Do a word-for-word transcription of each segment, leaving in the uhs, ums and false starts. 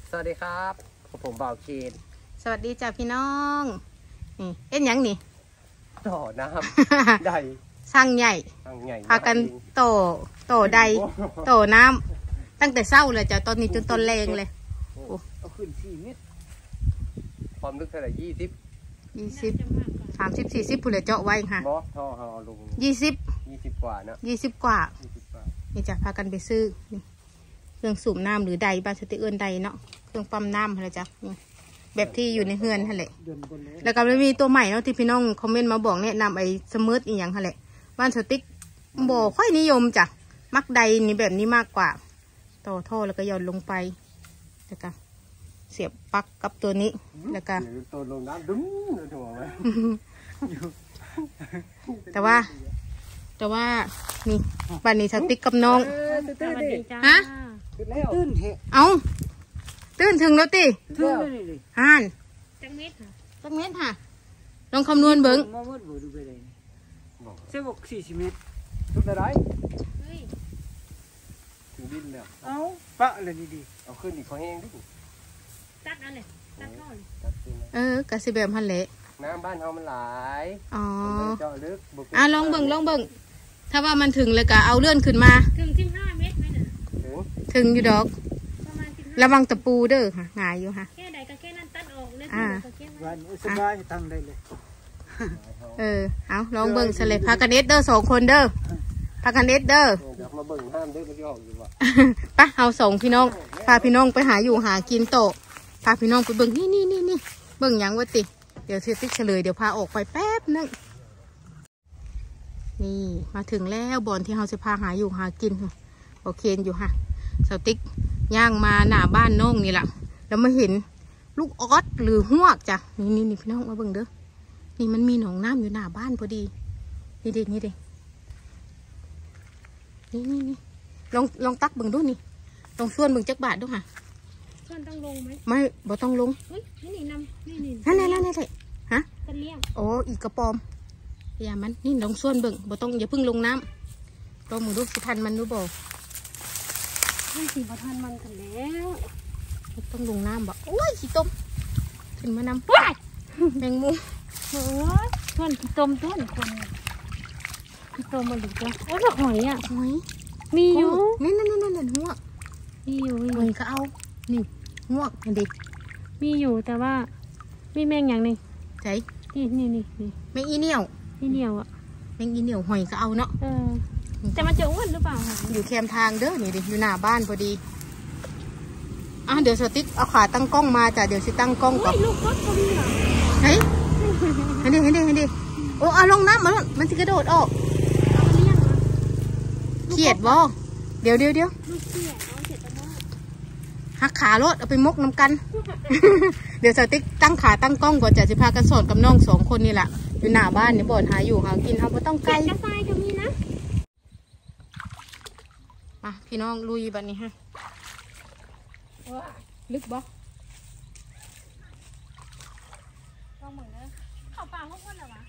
สวัสดีครับผมบ่าวเคนสวัสดีจ้าพี่น้องนี่เอ็นยังนี่ต่อน้ำใดสร้างใหญ่พากันโตโตใดโตน้ำตั้งแต่เศร้าเลยจ้ะตอนนี้จนตอนแรงเลยโอ้เอาขึ้นสี่เมตรความลึกเท่าไหร่ยี่สิบยี่สิบสามสิบสี่สิบผู้เหลือเจาะไว้ค่ะบอท่อเอาลงยี่สิบยี่สิบกว่านะยี่สิบกว่านี่จ้ะพากันไปซื้อเครื่องสูบน้ำหรือใดบ้านสติเอื้อนใดเนาะเครื่องปั๊มน้ำอะไรจ้ะแบบที่อยู่ในเฮือนนั่นแหละแล้วก็มีตัวใหม่เนาะที่พี่น้องคอมเมนต์มาบอกแนะนำไอ้สมูทอีกอย่างนั่นแหละบ้านสติ๊กบอกค่อยนิยมจ้ะมักใดนี่แบบนี้มากกว่าต่อท่อแล้วก็หย่อนลงไปแล้วก็เสียบปลั๊กกับตัวนี้แล้วก็ตัวลงน้ำดึ้งเลยถูกไหมแต่ว่าแต่ว่านี่บ้านนี้สติ๊กกับน้องฮะตื่นเอาตื่นถึงแล้วติห่านจังเม็ดค่ะจังเม็ดค่ะลองคำนวณเบิ้งมาเมื่อดูไปเลยเส้นบกสี่สิบเมตรทุกอะไรเฮ้ยถึงดินแล้วเอาปะเลยดีๆเอาขึ้นอีกขอแห้งดิตัดอันเลยตัดท่อนเออกระสิแบบพันเละน้ำบ้านเขามันหลายอ๋อเจาะลึกอ่ะลองเบิ่งลองเบิ่งถ้าว่ามันถึงเลยก็เอาเลื่อนขึ้นมาถึงสิบห้าเมตรไหมเนี่ยถึงอยู่ดอกระวังตะปูเด้อค่ะง่ายอยู่ค่ะแค่ใดก็แค่นั้นตัดออกเลยอ่าวันสบายตั้งได้เลยเออเอาลองเบิ่งเฉลยพากันเอสเด้อสองคนเด้อพากันเอสเด้อมาเบิ่งห้ามเด้อมันจะออกอยู่ว่ะปะเอาส่งพี่น้องพาพี่น้องไปหาอยู่หากินโตพาพี่น้องไปเบิ่งนี่นี่นี่นี่เบิ่งยังวะติเดี๋ยวเสียติ๊กเฉลยเดี๋ยวพาออกไปแป๊บนึงนี่มาถึงแล้วบอนที่เราจะพาหาอยู่หากินโอเคอยู่ค่ะสติ๊กย่างมาหน้าบ้านน้องนี่แหละแล้วมาเห็นลูกออสหรือหวกจ้ะนี่นี่นี่พี่น้องมาเบิ่งเด้อนี่มันมีหนองน้ำอยู่หน้าบ้านพอดีนี่เด็กนี่เด็กนี่นี่นี่ลองลองตักเบิ่งดูนี่ลองส่วนเบิ่งจักบาทดูค่ะส่วนต้องลงไหมไม่บ่ต้องลงเฮ้ยนี่นำนี่นี่นั่นนั่นนั่นนั่นเลยฮะกันเลี้ยงโอ้อีกกระปอมอย่ามันนี่ลองส่วนเบิ่งบ่ต้องอย่าเพิ่งลงน้ำลองมึงดูสิทันมันดูบ่ไม่สิบ่ทันมันกันแล้วต้องลงน้ำบ่โอ้ยขี้ต้มขึ้นมานำว้ายแมงมุมโอ้ยต้นขี้ต้มต้นคนขี้ต้มมาหรือเปล่าโอ้ยหอยอ่ะหอยมีอยู่นี่นั่นนั่นนั่นหัวมีอยู่หอยก็เอานี่หัวเด็กมีอยู่แต่ว่ามีแมงอย่างนึงใช่นี่นี่นี่นี่แมงอีเหนียวอีเหนียวอ่ะแมงอีเหนียวหอยก็เอาเนาะเออแต่มันจะอ้วนหรือเปล่าอยู่แคมทางเด้อนี่ดิอยู่หน้าบ้านพอดีอ่ะเดี๋ยวสติ๊กเอาขาตั้งกล้องมาจ้ะเดี๋ยวสิตั้งกล้องก่อนลูกรถเขามีเหรอเฮ้ยเห็นดิเห็นดิเห็นดิโอ้เอาลงน้ำมาแล้วมันจะกระโดดออกเขียดบ่เดี๋ยวเดี๋ยวเดี๋ยวหักขารถเอาไปมกน้ำกันเดี๋ยวสติ๊กตั้งขาตั้งกล้องก่อนจะจะพากันสอนกับน้องสองคนนี่แหละอยู่หน้าบ้านนี่บ่อนหาอยู่หากินเอาไม่ต้องไกลกระซายก็มีนะมาพี่น้องลุยบัดนี้ฮะลึกบ่ลองเหมือนเด้อเขาปลาพวกคนเหรอวะ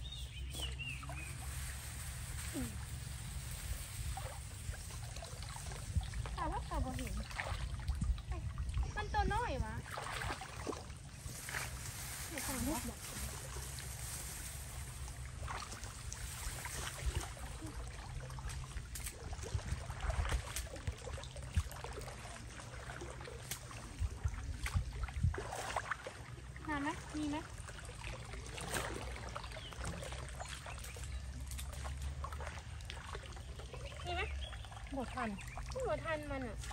แต่ว่าเขาบ่เห็นมันตัวน้อยวะเดี๋ยวสั่งลูกบอกไหมมีไหมมีไหมบดทันบดทันมันอ่ะ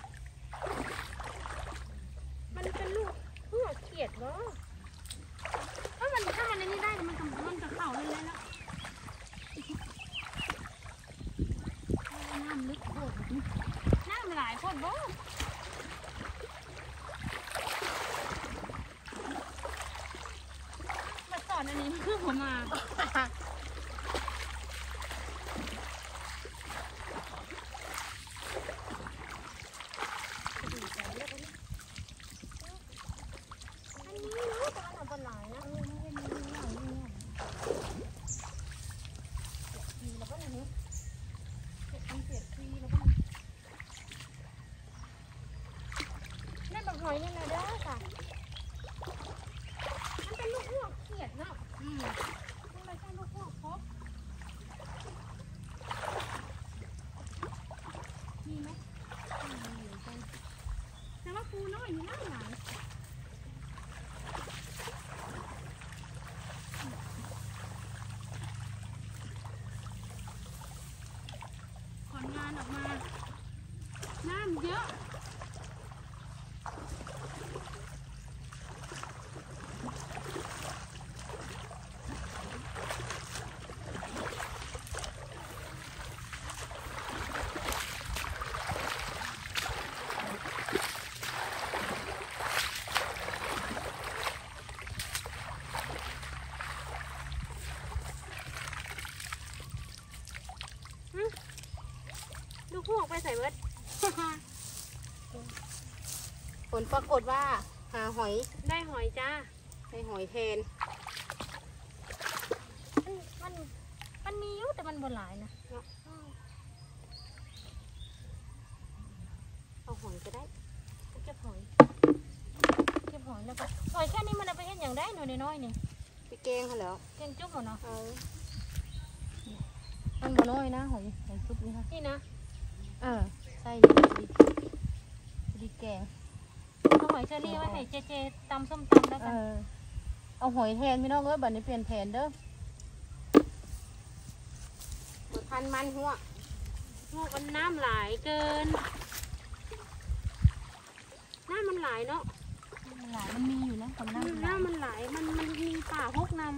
มันเป็นลูกหัวเขียดเหรอถ้ามันถ้ามันนี่ได้มันจะมันจะเข่าเลยแล้วน้ำลึกโคตรน้ำหลายโคตรบ่อันนี้มันคือผมมาอันนี้รู้แต่มันเอาไปหลายนะเออไม่ได้มีหลายเนี่ยมีแล้วก็อย่างนี้เก็บมีเศษฟรีแล้วก็นี่บักหอยนี่แหละเด้อออกมาน้ำเยอะดูพวกไปใส่เบิดผลปรากฏว่าหาหอยได้หอยจ้าได้หอยแทนมันมันมีอยู่แต่มันบ่หลายนะเอาหอยก็ได้เก็บหอยเก็บหอยแล้วก็หอยแค่นี้มันเอาไปเห็นอย่างได้หน่อยน้อยๆนี่ไปแกงเขาแล้วเก่งจุ๊บหมดเนาะเอามันบ่น้อยนะหอยหอยซุปนี่ค่ะนี่นะเออใส่อยู่ดีดีแกงเอาหอยเชอรี่ไว้ให้เจเจตำส้มตำแล้วเอกันอเอาหอยแทนพี่น้องเอ้ยบัดนี้เปลี่ยนแผนเด้อหมดพันมันหัวพวกมันน้ำหลายเกินน้ำมันหลายเนาะมันหลายมันมีอยู่นะแต่มันน้น่าจะหลายำมันหลายมันมันมีป่าพกนำ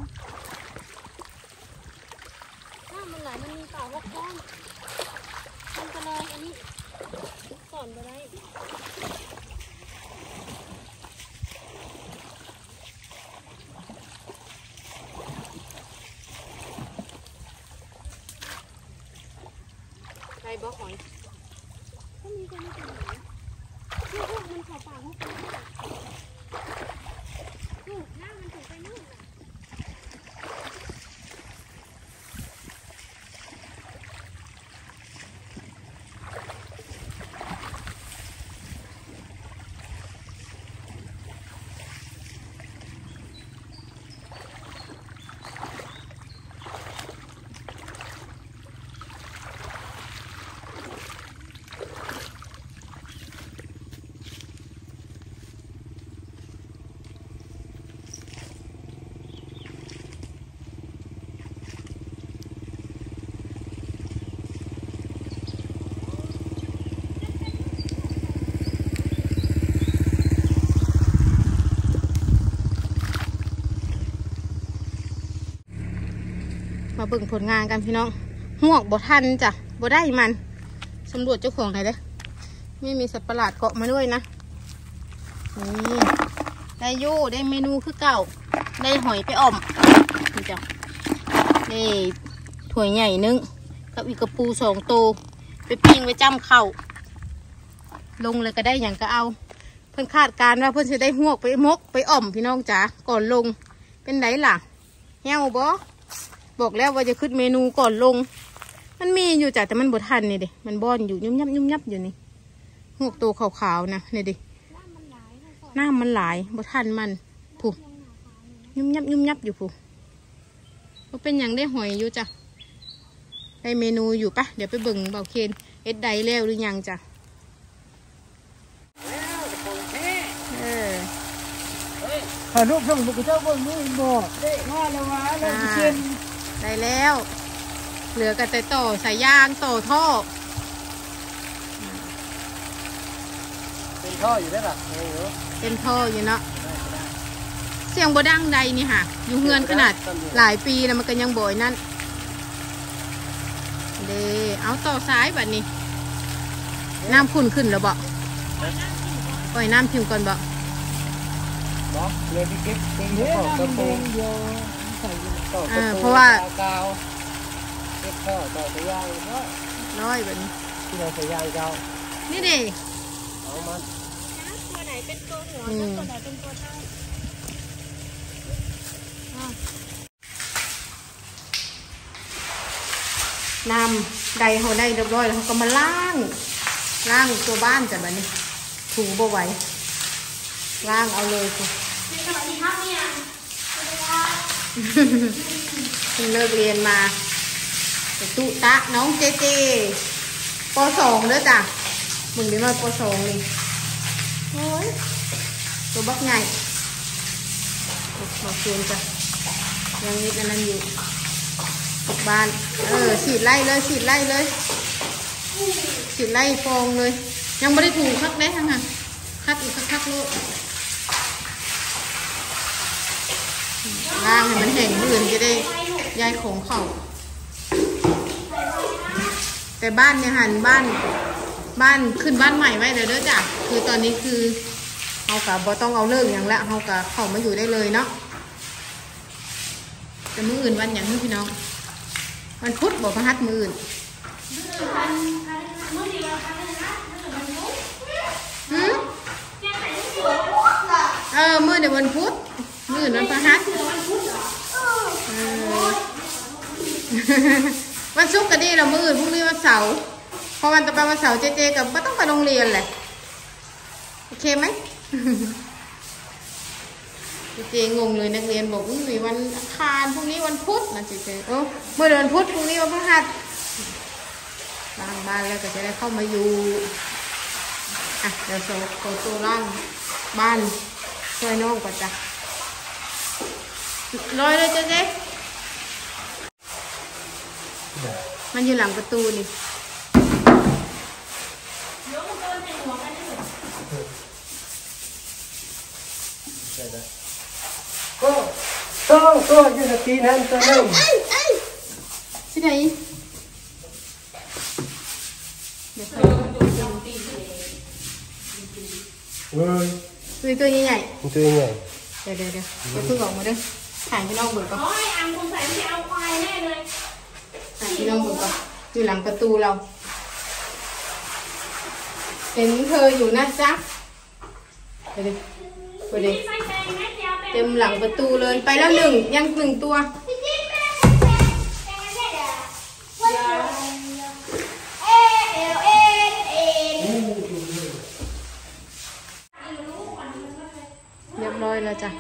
น้ำมันหลายมันมีป่าพกก้อนมันก็เลยอันนี้ก่อนไปได้ใส่บ่หอยก็มีคนมาถึงไหนนี่พวกมันขอป่าพกกันนู่นน้ำมันถึงไปนู่นน่ะมาเบิ่งผลงานกันพี่น้องหวกบ่ทันจ้ะบ่ได้มันสำรวจเจ้าของไหนเด้อไม่มีสัตว์ประหลาดเกาะมาด้วยนะนี่ได้โย่ได้เมนูคือเก่าได้หอยไปอ่อมนี่จ้ะนี่ถั่วใหญ่นึงกับอีกกระปูสองตัวไปปิ้งไปจ้ำเข่าลงเลยก็ได้อย่างก็เอาเพิ่นคาดการว่าเพิ่นจะได้หวกไปมกไปอ่อมพี่น้องจ๋าก่อนลงเป็นไหนล่ะเหี้ยวบ่บอกแล้วว่าจะขึ้นเมนูก่อนลงมันมีอยู่จ้ะแต่มันบดทันนี่ดิมันบอนอยู่ยุ่มยับยุ่มยับอยู่นี่หกตัวขาวๆนะนี่ดิน้ำมันหลายบดทันมันผูยุ่มยับยุ่มยับอยู่ผูก็เป็นอย่างได้หอยอยู่จ้ะได้เมนูอยู่ปะเดี๋ยวไปเบิ่งเบาเคนเอ็ดไดแล้วหรือยังจ้ะเออถ่ายรูปส่งบุกเจ้าบนนู้นบอกว่าแล้วว่าแล้วเช่นได้แล้ว เหลือกันแต่ต่อสายยางต่อท่อเป็นท่ออยู่ได้หรอเออเป็นท่ออยู่เนาะเสียงบ่ดังใดนี่ค่ะอยู่เงินขนาดหลายปีแล้วมันก็ยังบ่อยนั่นเดเอาต่อซ้ายแบบนี้น้ำขุ่นขึ้นแล้วบ่ปล่อยน้ำพิมพ์ก่อนบ่บอกเลยพี่กิ๊กเป็นเฮ้ยท่อน้ำกระแดปูงเดียวใส่อยู่ต่อกระปูกาวเก็บท่อต่อสายยางเนาะร้อยแบบนี้ที่เราสายยางเก่านี่ดิเอามันตัวไหนเป็นตัวหัวตัวไหนเป็นตัวท้ายน้ำใดเขาได้เรียบร้อยแล้วเขาก็มาล้างล้างตัวบ้านจ้ะแบบนี้ถูบ่ไหวล้างเอาเลยคุณเป็นสวัสดีครับเนี่ยเพิ่งเลิกเรียนมาแต่ตุตะน้องเจเจปสองเด้อจ้ะมึงได้มาปสองนี่โอ้ยตัวบักใหญ่บอกเรียนจ้ะยังนิดอันนั้นอยู่ตกบ้านเออฉีดไล่เลยฉีดไล่เลยสิไล่ฟองเลยยังไม่ได้ถูคักได้ทั้งนั้นคักอีกคักๆลูกล่างให้มันแห้งมื่นจะได้ย้ายของเข้าแต่บ้านเนี่ยหันบ้านบ้านขึ้นบ้านใหม่ไว้เลยเด้อจ้ะคือตอนนี้คือเขากับบอต้องเอาเลิกอย่างละเขากับเข้ามาอยู่ได้เลยเนาะแต่มื้ออื่นวันอย่างนี้พี่น้องวันพุธบอกพระหัตถ์มื้ออื่นหืมเออมื้อเดี๋ยววันพุธมื้ออื่นวันพระหัตถ์เออวันศุกร์ก็ดีเรามื้ออื่นพรุ่งนี้วันเสาร์พอวันต่อไปวันเสาร์เจเจกับไม่ต้องไปโรงเรียนเลยโอเคไหม เจเจงงเลยนักเรียนบอกมีวันอังคารพรุ่งนี้วันพุธนะเจเจโอ้เมื่อเดือนพุธพรุ่งนี้วันพฤหัสล้างบ้านแล้วก็จะได้เข้ามาอยู่อ่ะเดี๋ยวโซ่โซ่ตัวล่างบ้านช่วยน้องก่อนจ้ะลอยเลยเจเจมันอยู่หลังประตูนี่ก็ต้องตัวอยู่ในตีนั้นตัวนึงที่ไหนเดี๋ยวเฮ้ยตัวใหญ่ตัวใหญ่เดี๋ยวเดี๋ยวเดี๋ยวเดี๋ยวเพิ่งออกมาเด้อถ่ายพี่น้องเบิกก่อนโอ้ยอังคงใส่ไม่เอาควายแน่เลยถ่ายพี่น้องเบิกก่อนอยู่หลังประตูเราเห็นเธออยู่นะจ๊ะไปดิไปดิเต็มหลังประตูเลยไปแล้วหนึ่งยังหนึ่งตัวเรียบร้อยแล้วจ้ะ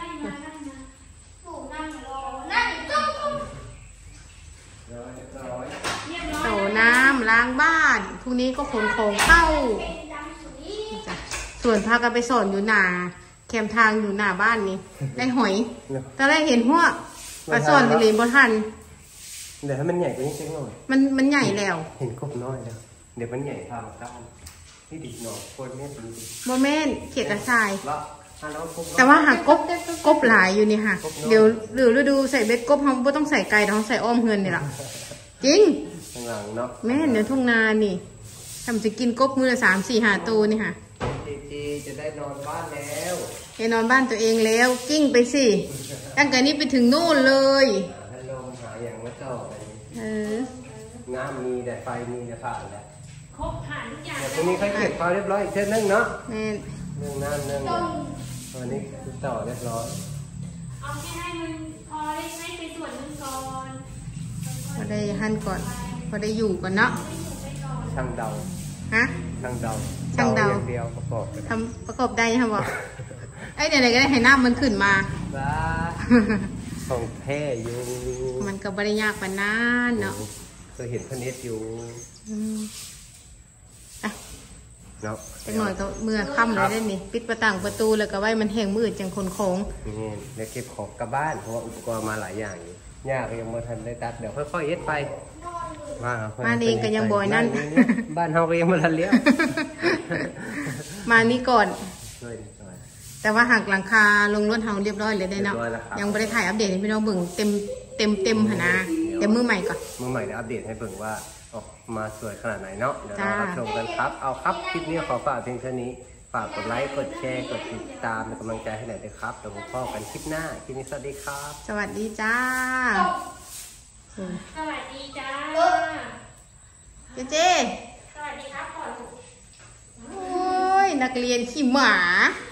เต่าน้ำล้างบ้านพรุ่งนี้ก็ขนของเข้าจ้ะส่วนพากันไปสอนอยู่หน้าแคมทางอยู่หน้าบ้านนี่ได้หอยตอนแรกเห็นหัวปลาสอนอยู่เลยบ่ทันเดี๋ยวให้มันใหญ่กว่านี้สักหน่อยมันมันใหญ่แล้วเห็นกบน้อยแล้วเดี๋ยวมันใหญ่พามาด้านนี่ดิหน่อยคนนี้เป็นดิโมเมนต์เขียดกระชายละถ้าเรากบแต่ว่าหากกบกบหลายอยู่นี่ค่ะเดี๋ยวหรือฤดูใส่เบ็ดกบเขาไม่ต้องใส่ไก่เขาใส่อ้อมเฮือนนี่แหละจริงข้างหลังเนาะแม่เดี๋ยวทุ่งนานี่ทำจะกินกบมือละสามสี่หาตัวนี่ค่ะเจเจจะได้นอนบ้านแล้วไปนอนบ้านตัวเองแล้วกิ้งไปสิตั้งแต่นี้ไปถึงนู่นเลยให้ลมหาอย่างมาต่อไปเออน้ำมีแต่ไฟมีแต่ผ่านแล้วครบผ่านทุกอย่างเดี๋ยวตรงนี้เขาเก็บพอเรียบร้อยอีกเส้นนึงเนาะแม่เรื่องน้ำเรื่องตอนนี้ต่อเรียบร้อยเอาแค่ให้มันพอได้ให้ไปส่วนหนึงก่อนพอได้หั่นก่อนพอได้อยู่ก่อนเนาะช่างเดาฮะช่างเดาช่างเดาอย่างเดียวประกอบกันทำประกอบได้ค่ะบอกไอ้เดี๋ยวไหนก็ได้ให้น้ำมันขึ้นมาบ้าของแท้อยู่มันก็บริยากปานนั้นเนาะเคยเห็นพเนตอยู่อืมอ่ะเนาะจังหน่อยก็เมื่อค่ำเลยได้นี่ปิดประต่างประตูแล้วก็ไว้มันแห้งมืดจังคนโค้งนี่เดี๋ยวเก็บของกลับบ้านเพราะว่าอุปกรณ์มาหลายอย่างอยู่ยากยังไม่ทันได้ตัดเดี๋ยวค่อยๆเอ็ดไปมาค่อยๆมาเองก็ยังบ่อยนั่นบ้านเฮาก็ยังไม่ทันเลี้ยงมานี่ก่อนช่วยหน่อยแต่ว่าหากหลังคาลงรถเฮาเรียบร้อยเลยได้เนาะเรียบร้อยแล้วครับยังไม่ได้ถ่ายอัปเดตให้พี่น้องเบิ่งเต็มเต็มเต็มหนนะเต็มมือใหม่ก่อนมือใหม่เดี๋ยวอัปเดตให้เบิ่งว่าออกมาสวยขนาดไหนเนาะเดี๋ยวเราจ้ารับชมกันครับเอาครับคลิปนี้ขอฝากเพียงเท่านี้ฝากกดไลค์กดแชร์กดติดตามเป็นกำลังใจให้หน่อยด้วยครับเดี๋ยวผมพ่อกันคลิปหน้าคลิปนี้สวัสดีครับสวัสดีจ้าอืมสวัสดีจ้าเจเจสวัสดีครับก่อนโอ้ยนักเรียนขี้หมาส